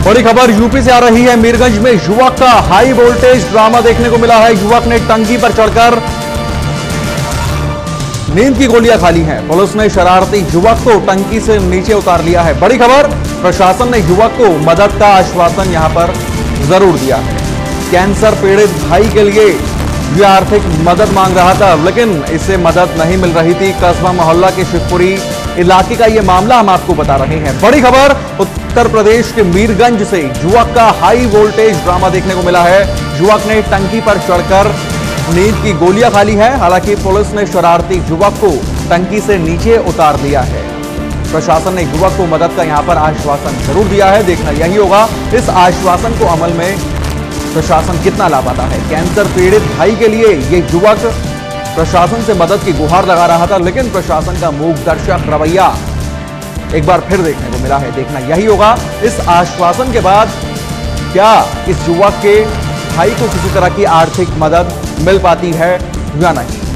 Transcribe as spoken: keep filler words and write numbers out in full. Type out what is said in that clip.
बड़ी खबर यूपी से आ रही है। मीरगंज में युवक का हाई वोल्टेज ड्रामा देखने को मिला है। युवक ने टंकी पर चढ़कर नींद की गोलियां खा ली हैं। पुलिस ने शरारती युवक को टंकी से नीचे उतार लिया है। बड़ी खबर, प्रशासन ने युवक को मदद का आश्वासन यहां पर जरूर दिया है। कैंसर पीड़ित भाई के लिए यह आर्थिक मदद मांग रहा था, लेकिन इससे मदद नहीं मिल रही थी। कस्बा मोहल्ला के शिवपुरी इलाके का यह मामला हम आपको बता रहे हैं। बड़ी खबर, उत्तर प्रदेश के मीरगंज से युवक का हाई वोल्टेज ड्रामा देखने को मिला है। युवक ने टंकी पर चढ़कर नींद की गोलियां खा ली है। हालांकि पुलिस ने शरारती युवक को टंकी से नीचे उतार लिया है। प्रशासन ने युवक को मदद का यहां पर आश्वासन जरूर दिया है। देखना यही होगा इस आश्वासन को अमल में प्रशासन कितना ला पाता है। कैंसर पीड़ित भाई के लिए ये युवक प्रशासन से मदद की गुहार लगा रहा था, लेकिन प्रशासन का मूकदर्शक रवैया एक बार फिर देखने को मिला है। देखना यही होगा इस आश्वासन के बाद क्या इस युवक के भाई को किसी तरह की आर्थिक मदद मिल पाती है या नहीं।